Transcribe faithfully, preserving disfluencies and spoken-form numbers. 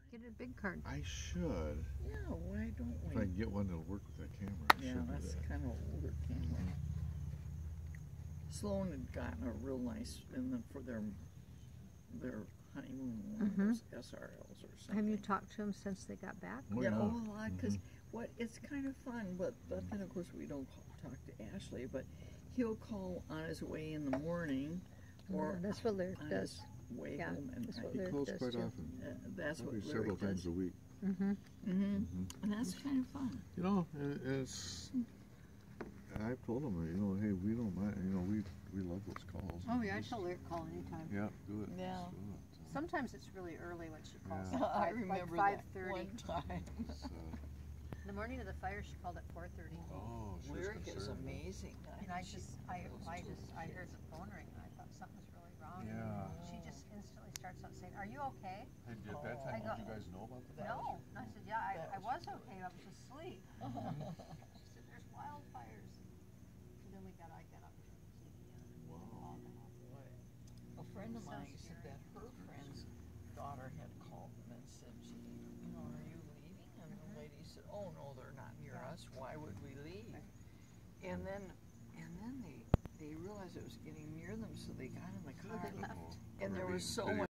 Get a big card. I should. Yeah, why don't we? If I can get one that'll work with that camera, I yeah, should do that's that. kind of an older camera. Mhm. Sloan had gotten a real nice, and then for their their honeymoon, one Mhm. of those S R Ls or something. Have you talked to them since they got back? Oh, yeah, yeah. oh, a lot, because Mhm. what it's kind of fun, but but then of course we don't call, talk to Ashley, but he'll call on his way in the morning, or Yeah, that's what Lyric on does. his way Yeah, home at that's night. what He Lyric calls does quite too. often. Uh, that's Probably what several Lyric times does. a week. Mm-hmm. Mm-hmm. Mhm. And that's kind of fun. You know, and it's. I've told him, you know, hey, we don't mind. You know, we we love those calls. Oh yeah, I Just- tell Lyric call anytime. Yeah, do it. Yeah. Just do it. So, Sometimes it's really early when she calls. Yeah. Like I five, remember like five that thirty. one time. it's, uh, The morning of the fire, she called at four thirty. oh, she's Lyric is concerned. amazing. And I she just, I, goes I to just, her I heard kids. the phone ring and I thought something was really wrong. Yeah. She just instantly starts out saying, "Are you okay?" And at Oh. that I time, go- did you guys know about the That fire? No. was- And I said, "Yeah, I, that I was was okay. I was asleep." She said, "There's wildfires." And then we got, I got up to T V and Wow. all that. A friend of So mine said scary. that her friend's daughter had called them and said, gee, you know, are you leaving? And the lady said, oh no, they're not near Yeah. us. Why would we leave? And then and then they they realized it was getting near them, so they got in the car. They left. And there was so Did he- much